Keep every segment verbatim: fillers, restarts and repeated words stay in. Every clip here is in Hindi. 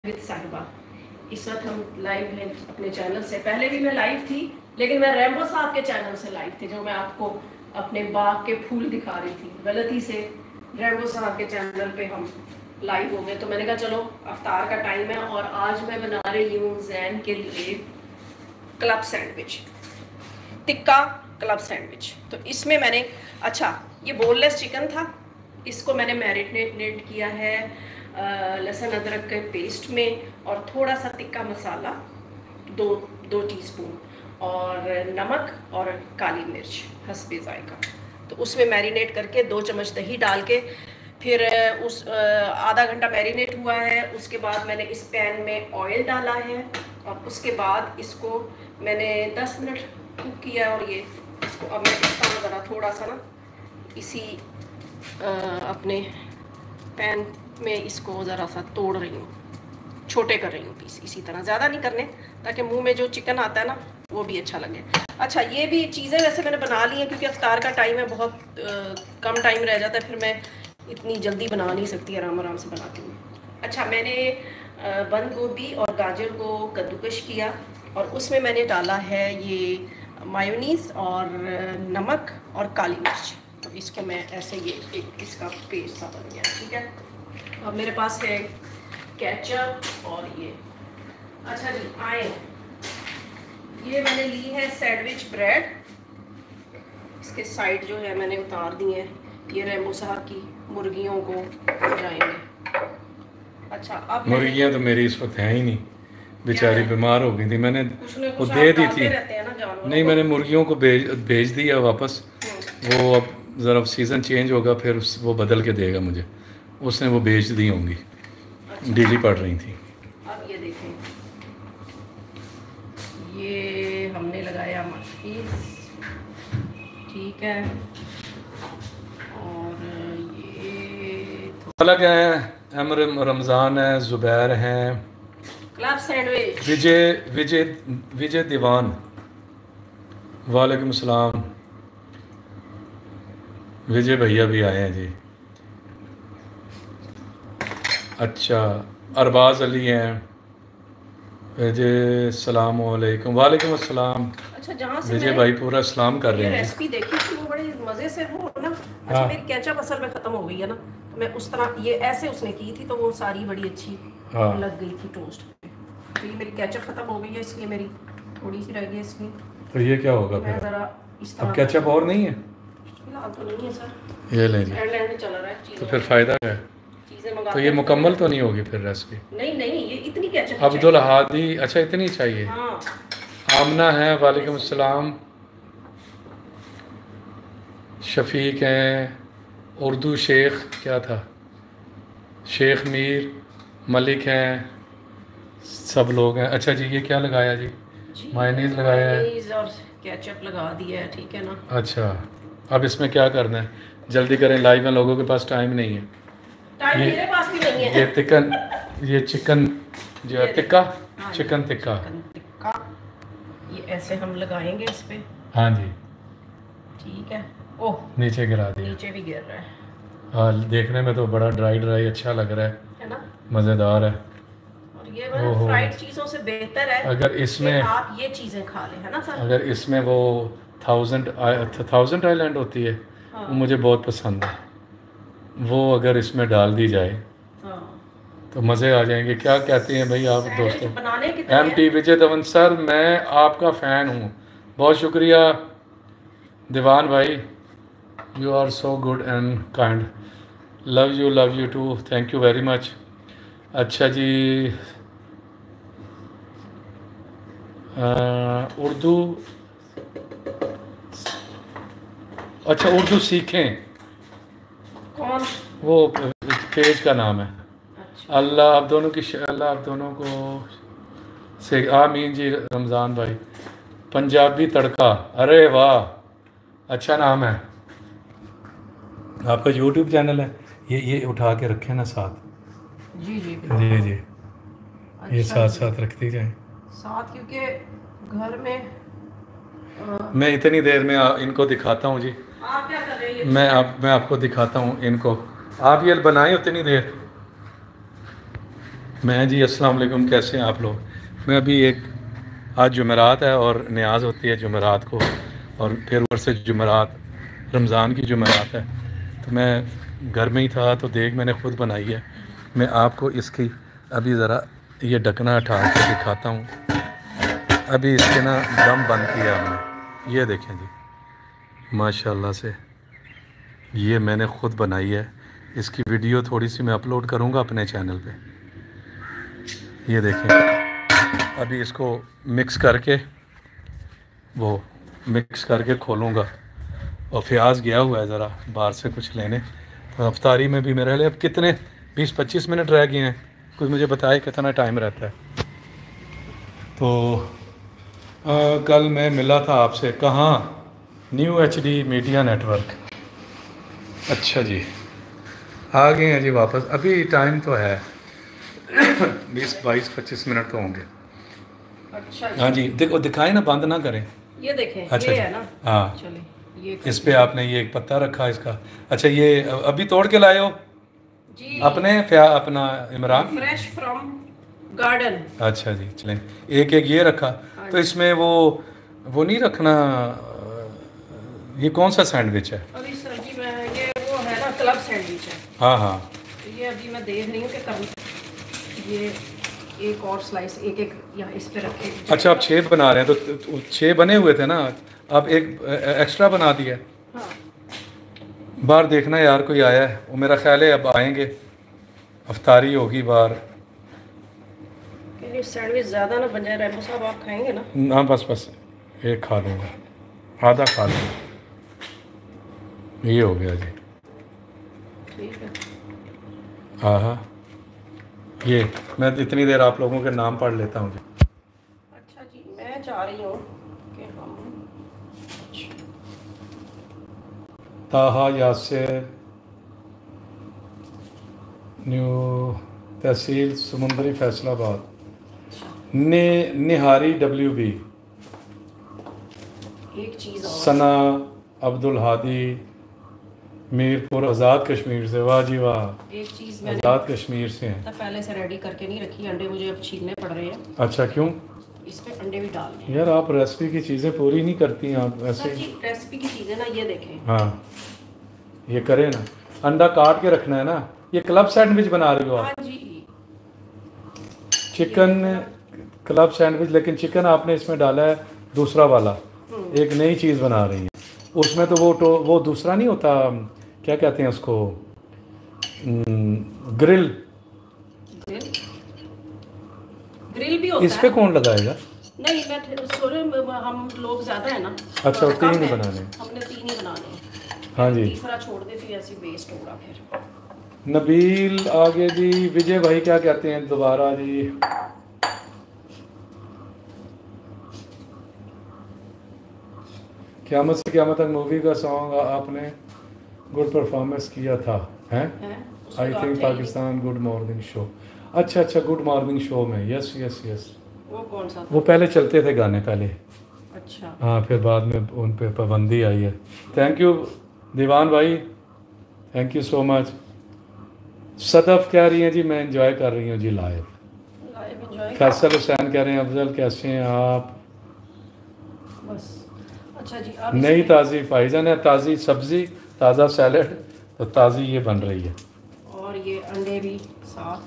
विद साहिबा। इस वक्त हम लाइव हैं अपने चैनल से। पहले भी मैं लाइव थी, लेकिन मैं रैम्बो साहब के चैनल से लाइव थी, जो मैं आपको अपने बाग के फूल दिखा रही थी। गलती से रैम्बो साहब के चैनल पे हम लाइव हो गए, तो मैंने कहा चलो अफ्तार का टाइम है और आज मैं बना रही हूँ जैन के लिए club sandwich, tikka club sandwich. तो इसमें मैंने, अच्छा ये बोनलेस चिकन था, इसको मैंने मैरिनेट किया है लहसुन अदरक के पेस्ट में और थोड़ा सा तिक्का मसाला, दो दो टीस्पून, और नमक और काली मिर्च हस्बे जायका। तो उसमें मैरिनेट करके दो चम्मच दही डाल के फिर उस आधा घंटा मैरिनेट हुआ है। उसके बाद मैंने इस पैन में ऑयल डाला है और उसके बाद इसको मैंने दस मिनट कुक किया। और ये इसको अब मैं इस तरह ज़रा थोड़ा सा ना इसी आ, अपने पैन में इसको ज़रा सा तोड़ रही हूँ, छोटे कर रही हूँ पीस, इसी तरह, ज़्यादा नहीं करने, ताकि मुंह में जो चिकन आता है ना वो भी अच्छा लगे। अच्छा ये भी चीज़ें वैसे मैंने बना ली हैं, क्योंकि अफ्तार का टाइम है, बहुत आ, कम टाइम रह जाता है, फिर मैं इतनी जल्दी बना नहीं सकती, आराम आराम से बनाती हूँ। अच्छा मैंने बंद गोभी और गाजर को कद्दूकश किया और उसमें मैंने डाला है ये मायोनीज़ और नमक और काली मिर्च। तो इसको मैं ऐसे, ये एक इसका पेस्ट सा बन गया, ठीक है। अब मेरे पास है केचप और ये, अच्छा जी आए, ये मैंने ली है सैंडविच ब्रेड, इसके साइड जो है मैंने उतार दी है। ये रैम्बो साहब की मुर्गियों को जाएंगे। अच्छा अब मुर्गियाँ तो मेरी इस वक्त हैं ही नहीं, बेचारी बीमार हो गई थी, मैंने वो दे दी थी। नहीं मैंने मुर्गियों को भेज भेज दिया वापस, वो अब ज़रा सीज़न चेंज होगा फिर उस वो बदल के देगा मुझे, उसने वो बेच दी होंगी। अच्छा। डीली पड़ रही थी। अब ये देखें, ये हमने लगाया मक्खी, ठीक है, और ये अलग हैं, अमर रमज़ान है, ज़ुबैर हैं, क्लब सैंडविच, विजय विजय विजय दीवान, वालेकुम सलाम, विजय भैया भी आए हैं जी। अच्छा अरबाज अली हैं, विजय सलाम वालेकुम। वालेकुम अस्सलाम। अच्छा जहाँ से विजय भाई पूरा सलाम कर रहे हैं। रेसिपी देखी थी वो बड़े मज़े से हो ना। अच्छा हाँ। मेरी केचप असल में ख़त्म हो गई है ना, तो मैं उस तरह ये ऐसे उसने की थी, तो वो सारी बड़ी अच्छी हाँ। लग गई थी टोस्ट पे। तो ये मेरी केचप ख़त्म हो गई है, इसलिए मेरी थोड़ी सी रह गई इसमें। तो ये क्या होगा फिर? ज़रा इस तरह। अब केचप और नहीं है? फिलहाल तो नहीं है सर, ये ले जी। एंड एंड चल रहा है, तो फिर फ़ायदा है। तो ये मुकम्मल तो नहीं होगी फिर रेसिपी? नहीं नहीं, ये इतनी केचप अब्दुल हादी, अच्छा इतनी चाहिए। हाँ। आमना है, वालेकुम अस्सलाम, शफीक हैं, उर्दू शेख क्या था, शेख मीर, मलिक हैं, सब लोग हैं। अच्छा जी ये क्या लगाया जी? मायोनीज़ लगाया है और केचप लगा दिया है, ठीक है ना। अच्छा अब इसमें क्या करना है? जल्दी करें, लाइव में लोगों के पास टाइम नहीं है। टाइम मेरे पास भी नहीं है। ये चिकन, ये चिकन जो है टिक्का, चिकन टिक्का, टिक्का ये ऐसे हम लगाएंगे इस पे। हाँ जी ठीक है। ओह नीचे गिरा दिया, नीचे भी गिर रहा है। हाँ देखने में तो बड़ा ड्राई ड्राई अच्छा लग रहा है, है ना, मज़ेदार है। और ये मतलब फ्राइड चीज़ों से बेहतर है अगर इसमें आप ये चीज़ें खा लें, है ना सर। अगर इसमें वो थाउजेंड थाउजेंड आइलैंड होती है, हाँ। वो मुझे बहुत पसंद है, वो अगर इसमें डाल दी जाए हाँ। तो मज़े आ जाएंगे। क्या कहते हैं भाई आप दोस्तों? M T Vijay Dhawan sir मैं आपका फ़ैन हूँ, बहुत शुक्रिया दीवान भाई, you are so good and kind, love you love you too, thank you very much. अच्छा जी उर्दू, अच्छा उर्दू सीखें, कौन? वो पेज का नाम है। अच्छा। अल्लाह आप दोनों की, अल्लाह आप दोनों को से आमीन जी। रमज़ान भाई पंजाबी तड़का, अरे वाह अच्छा नाम है आपका। यूट्यूब चैनल है ये ये उठा के रखें ना साथ। जी जी जी जी अच्छा, ये साथ साथ रखती जाए साथ, क्योंकि घर में आ... मैं इतनी देर में आ, इनको दिखाता हूँ जी। आप क्या कर रही हैं? मैं आप मैं आपको दिखाता हूँ इनको, आप ये बनाएं उतनी देर, मैं जी अस्सलाम वालेकुम, कैसे हैं आप लोग। मैं अभी एक आज जुमेरात है और न्याज होती है जुमेरात को, और फिर ऊपर से जुमेरात रमज़ान की जुमेरात है, तो मैं घर में ही था तो देख मैंने ख़ुद बनाई है। मैं आपको इसकी अभी ज़रा ये ढकना हटा के दिखाता हूँ। अभी इसके ना दम बंद किया हमने, ये देखें जी माशाल्लाह से, ये मैंने ख़ुद बनाई है। इसकी वीडियो थोड़ी सी मैं अपलोड करूँगा अपने चैनल पे। ये देखें, अभी इसको मिक्स करके वो मिक्स करके खोलूँगा। और फ्याज गया हुआ है ज़रा बाहर से कुछ लेने, तो अफ्तारी में भी मेरे लिए अब कितने बीस पच्चीस मिनट रह गए हैं। कुछ मुझे बताए कितना टाइम रहता है। तो आ, कल मैं मिला था आपसे, कहाँ, new H D media network. अच्छा जी, आ गए हैं जी वापस। अभी टाइम तो है बीस बाईस पच्चीस मिनट तो होंगे। अच्छा हाँ जी, देखो दिखाएं ना, बंद ना करें। ये देखें, अच्छा ये जी, है ना। हाँ, चलिए ये इस पे आपने ये एक पत्ता रखा इसका। अच्छा, ये अभी तोड़ के लाए हो जी अपने क्या, अपना इमरान, फ्रेश फ्रॉम गार्डन। अच्छा जी, चलें। एक एक ये रखा, तो इसमें वो वो नहीं रखना। ये कौन सा सैंडविच है? अभी सर जी मैं ये वो है ना क्लब सैंडविच है। हाँ हाँ, तो ये अभी मैं देख रही हूँ कि कर ये एक और स्लाइस एक एक यहाँ इस पे रखे। अच्छा, आप छः बना रहे हैं, तो, तो छः बने हुए थे ना, आप एक एक्स्ट्रा बना दिया। हाँ। बाहर देखना यार कोई आया है, वो मेरा ख्याल है अब आएंगे, अफ्तारी होगी बाहर। सैंडविच ज़्यादा ना बन जाए रैम्बो साहब, आप खाएंगे ना? ना बस बस एक खा लूँगा, आधा खा लूँगा, ये हो गया जी। ठीक है। हाँ हाँ, ये मैं इतनी देर आप लोगों के नाम पढ़ लेता हूँ जी। अच्छा जी, मैं चाह रही हूँ कि हम ताहा यासिर, न्यू तहसील समुंदरी फैसलाबाद, ने निहारी डब्ल्यू बी, एक चीज़ और, सना अब्दुल हादी मीरपुर, आज़ाद कश्मीर से। वाह जी वाह, एक चीज़ मैंने आज़ाद कश्मीर से हैं। तब पहले से रेडी करके नहीं रखी, अंडे मुझे अब छीलने पड़ रहे हैं। अच्छा, क्यों? इस पे अंडे भी डालने हैं। यार आप रेसिपी की चीज़ें पूरी नहीं करती आप सर ऐसे। जी रेसिपी की चीज़ें ना, ये देखें। हाँ, ये करें ना, अंडा काट के रखना है ना। ये क्लब सैंडविच बना रही हो आप? हाँ जी, चिकन क्लब सैंडविच, लेकिन चिकन आपने इसमें डाला है दूसरा वाला, एक नई चीज़ बना रही है। उसमें तो वो तो वो दूसरा नहीं होता, क्या कहते हैं उसको, ग्रिल। ग्रिल ग्रिल भी होता इस पे है। कौन लगाएगा? नहीं मैं सॉरी, हम लोग ज़्यादा है ना। अच्छा, वो तीन कम ही है, बनाने हैं। हमने तीन ही बनाने हैं। हाँ जी, तीसरा छोड़ देती ऐसी वेस्ट होगा फिर। नबील आगे जी। विजय भाई क्या कहते हैं दोबारा जी? क़यामत से क़यामत तक मूवी का सॉन्ग आपने गुड परफॉर्मेंस किया था, हैं? I think Pakistan good morning show. अच्छा अच्छा, गुड मॉर्निंग शो में, यस यस यस। वो कौन सा था? वो पहले चलते थे गाने पहले। अच्छा हाँ, फिर बाद में उन पे पाबंदी आई है। थैंक यू दीवान भाई, thank you so much. Sadaf कह रही हैं जी मैं एंजॉय कर रही हूँ जी live. Live enjoy. Faisal Hussain कह रहे हैं अफजल कैसे हैं आप? बस अच्छा जी, अब नई ताज़ी भाईजान है, ताज़ी सब्ज़ी, ताज़ा सैलड, तो ताज़ी ये बन रही है। और ये अंडे भी साथ।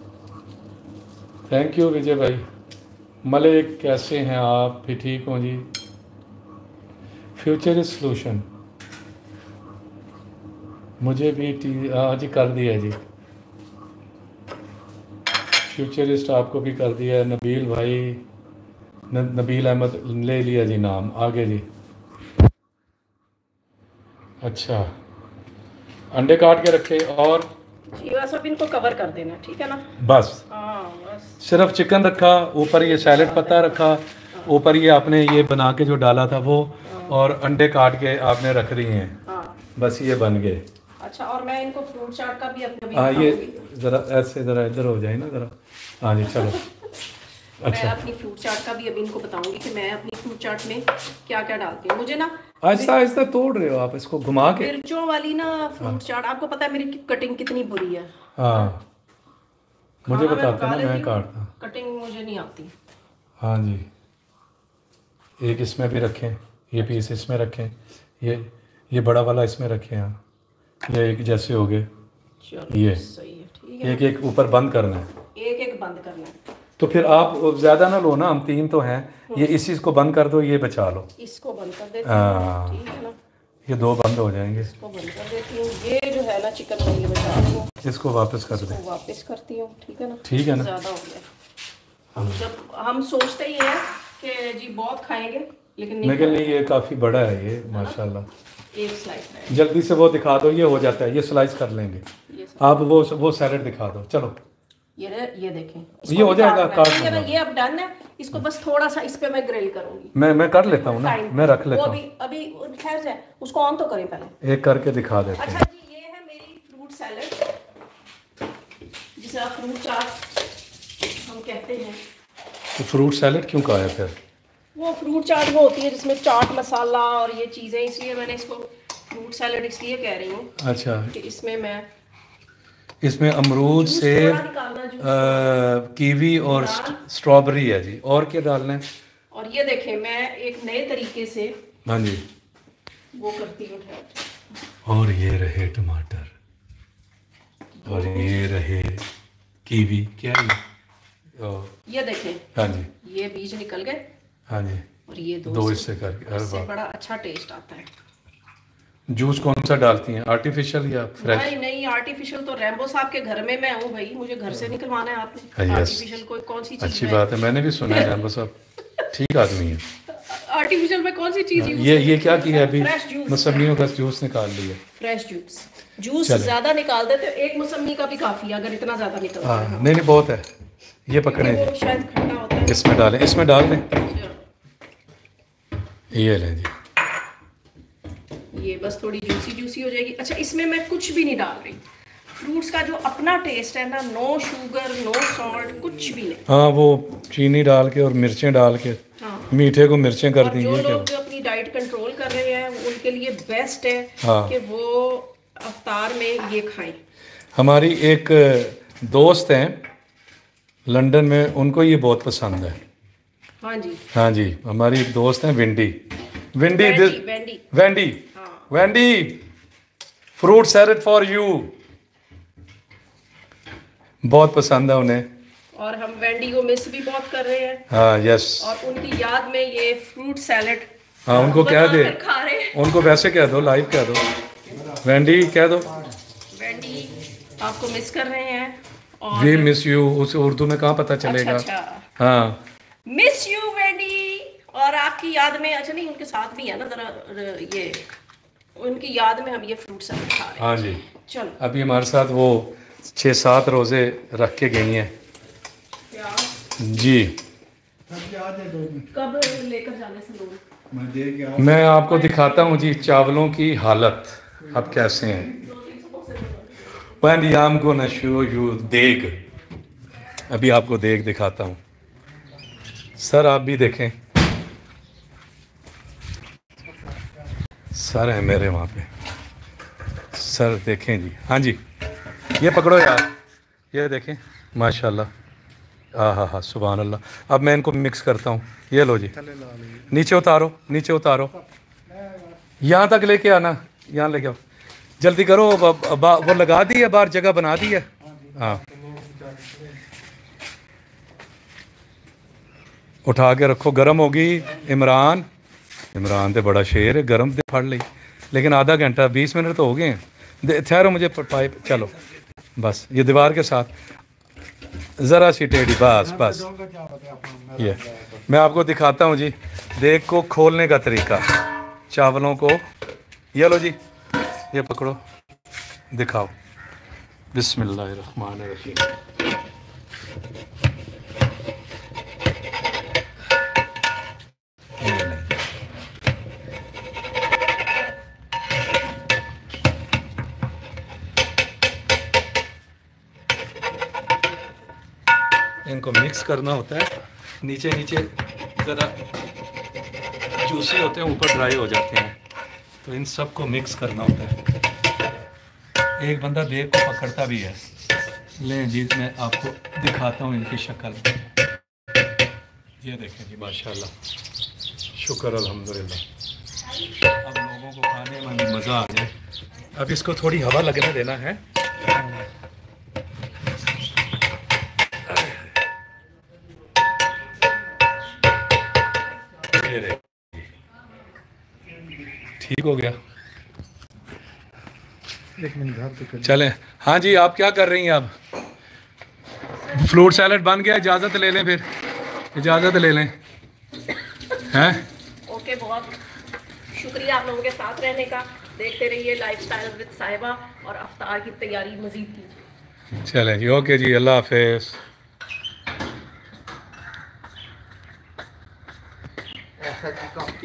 थैंक यू विजय भाई। मलिक कैसे हैं आप? भी ठीक हो जी? फ्यूचर इज सॉल्यूशन मुझे भी टी हाँ जी कर दिया जी। फ्यूचरिस्ट आपको भी कर दिया है। नबील भाई, न, नबील अहमद ले लिया जी नाम। आगे जी। अच्छा, अंडे काट के रखे और जी बस अब इनको कवर कर देना, ठीक है ना? बस हाँ बस। सिर्फ चिकन रखा, ऊपर ये सैलेड पत्ता रखा, ऊपर ये आपने ये बना के जो डाला था वो, और अंडे काट के आपने रख रही हैं। हाँ बस ये बन गए। अच्छा, और मैं इनको फ्रूट चाट का भी अपने हाँ, ये ज़रा ऐसे ज़रा इधर हो जाए ना ज़रा। हाँ जी, चलो। अच्छा, मैं अपनी फ्रूट चाट का भी अभी इनको बताऊंगी कि मैं अपनी फ्रूट चाट में क्या क्या डालती हूँ। मुझे ना आहिस्ता आहिस्ता तोड़ रहे हो आप इसको घुमा के। मिर्चों वाली ना फ्रूट चाट, आपको पता है मेरी कटिंग कितनी बुरी है। हाँ, मुझे बताते ना, मैं काटता। कटिंग मुझे नहीं आती। हाँ जी, एक इसमें भी रखें, ये पीस इसमें रखें, ये ये बड़ा वाला इसमें रखें। हाँ, ये एक जैसे हो गए, ये सही है, ठीक है। एक एक ऊपर बंद करना है, एक एक बंद करना है। तो फिर आप ज़्यादा ना लो ना, हम तीन तो हैं, ये इसी को बंद कर दो, ये बचा लो, इसको बंद कर देती हाँ, हूँ, ठीक है ना, ये दो बंद हो जाएंगे। इसको बंद कर देती हूँ, ये जो है ना चिकन मैं ये बचा रही हूँ, इसको वापस कर दे, वापस करती हूँ, ठीक है ना, ठीक है ना। ज़्यादा हो गया, हम जब हम सोचते ही हैं कि जी बहुत खाएंगे, लेकिन नहीं, लेकिन नहीं, ये काफ़ी बड़ा है ये, माशाल्लाह। एक स्लाइस है, जल्दी से वो दिखा दो, ये हो जाता है, ये स्लाइस कर लेंगे। आप वो वो सैलेड दिखा दो, चलो। ये ये देखें, ये हो जाएगा, काट ठीक है ना, ये अब डन है। इसको बस थोड़ा सा इस पे मैं ग्रिल करूंगी। मैं मैं कर लेता हूँ ना, मैं रख लेता हूँ। अभी अभी खैर से उसको ऑन तो करें पहले, एक करके दिखा देते हैं। अच्छा जी, ये है मेरी फ्रूट सैलेड, जिसे आप फ्रूट चाट हम कहते हैं। तो फ्रूट सैलेड क्यों कहा है फिर? वो फ्रूट चाट वो होती है जिसमें चाट मसाला और ये चीज़ें, इसलिए मैंने इसको फ्रूट सैलेड इसलिए कह रही हूँ। अच्छा, कि इसमें मैं इसमें अमरूद, सेब, कीवी और स्ट्रॉबेरी है जी, और क्या डालना है? और ये देखें, मैं एक नए तरीके से, हाँ जी, वो करती हूँ। और ये रहे टमाटर, और ये रहे कीवी, क्या है ये देखें, हाँ जी, ये बीज निकल गए, हाँ जी, और ये दो, दो इससे करके, इससे बड़ा अच्छा टेस्ट आता है। जूस कौन सा डालती हैं, आर्टिफिशियल या फ्रेश? नहीं नहीं, आर्टिफिशियल तो रैम्बो साहब के घर में मैं हूँ भाई, मुझे घर से निकलवाना है आपने। आर्टिफिशियल कोई कौन सी चीज? अच्छी बात है, मैंने भी सुना है रैम्बो साहब ठीक आदमी है। आर्टिफिशियल में कौन सी चीज? ये ये क्या किया है अभी? मौसमियों का जूस निकाल लिया, फ्रेश जूस। जूस ज्यादा निकाल देते, एक मौसमी का भी काफी है, अगर इतना ज्यादा निकलता है। हाँ, नहीं नहीं बहुत है, ये पकड़े, वो शायद खट्टा होता है, इसमें डालें, इसमें डाल दें, ये लें जी, ये बस थोड़ी जूसी जूसी हो जाएगी। अच्छा, इसमें मैं कुछ भी नहीं डाल रही, फ्रूट्स का जो अपना टेस्ट है ना, नो शुगर नो सॉल्ट, कुछ भी नहीं। हाँ, वो चीनी डाल के और मिर्चें डाल के, हाँ, मीठे को मिर्चें कर दी। जो लोग जो अपनी डाइट कंट्रोल कर रहे हैं उनके लिए बेस्ट है, हाँ, कि वो अफ्तार में ये खाएं। हमारी एक दोस्त हैं लंदन में, उनको ये बहुत पसंद है। हाँ जी, हाँ जी, हमारी एक दोस्त है Windy, Windy Wendy Wendy Wendy fruit salad for you, बहुत पसंद है उन्हें, और हम वेंडी को मिस भी बहुत कर रहे हैं। हाँ, यस, और उनकी याद में ये फ्रूट सैलेड, हाँ, उनको कह दे, उनको वैसे कह दो, लाइव कह दो, वेंडी कह दो, वेंडी आपको मिस कर रहे हैं, और वी मिस यू, उसे उर्दू में कहाँ पता चलेगा। अच्छा, अच्छा। हाँ, मिस यू वेंडी, और आपकी याद में, अच्छा नहीं, उनके साथ भी है ना जरा, ये उनकी याद में हम ये फ्रूट सैलेड खा रहे हैं। हाँ जी, चलो, अभी हमारे साथ वो छः सात रोज़े रख के गई हैं जी। कब लेकर जाने से लोग, मैं आपको दिखाता हूँ जी चावलों की हालत अब कैसे हैं। When I'm gonna show you देग, अभी आपको देग दिखाता हूँ। सर आप भी देखें, सर है मेरे वहाँ पे, सर देखें जी, हाँ जी, ये पकड़ो यार, ये देखें माशाल्लाह, हाँ हाँ हाँ सुभान अल्लाह। अब मैं इनको मिक्स करता हूँ, ये लो जी, नीचे उतारो, नीचे उतारो, यहाँ तक लेके आना, यहाँ लेके आओ, जल्दी करो, वो लगा दी है बाहर, जगह बना दी है। हाँ, उठा के रखो, गर्म होगी। इमरान इमरान तो बड़ा शेर है, गर्म तो फड़ ली, लेकिन आधा घंटा बीस मिनट तो हो गए हैं। ठहरो, मुझे पाइप, चलो बस, ये दीवार के साथ ज़रा सी टेढ़ी, बस बस, ये मैं आपको दिखाता हूँ जी देग को खोलने का तरीका, चावलों को, ये लो जी, ये पकड़ो, दिखाओ, बिस्मिल्लाहिर्रहमानिर्रहीम। इनको मिक्स करना होता है, नीचे नीचे ज़रा जूसी होते हैं, ऊपर ड्राई हो जाते हैं, तो इन सब को मिक्स करना होता है। एक बंदा देग को पकड़ता भी है, लें जी, मैं आपको दिखाता हूँ इनकी शक्ल। ये देखें जी, माशाल्लाह, शुक्र अल्हम्दुलिल्लाह। अब लोगों को खाने में भी मज़ा आ जाए। अब इसको थोड़ी हवा लगने देना है। ठीक हो गया। एक मिनट घर चलें। हाँ जी, आप क्या कर रही हैं? अब फ्रूट सैलड बन गया, इजाज़त ले लें, फिर इजाज़त ले लें। हैं? ओके, बहुत शुक्रिया आप लोगों के साथ रहने का। देखते रहिए लाइफस्टाइल विद साहिबा और अफ्तार की तैयारी मजीद कीजिए। चलें जी, ओके जी, अल्लाह हाफिज़।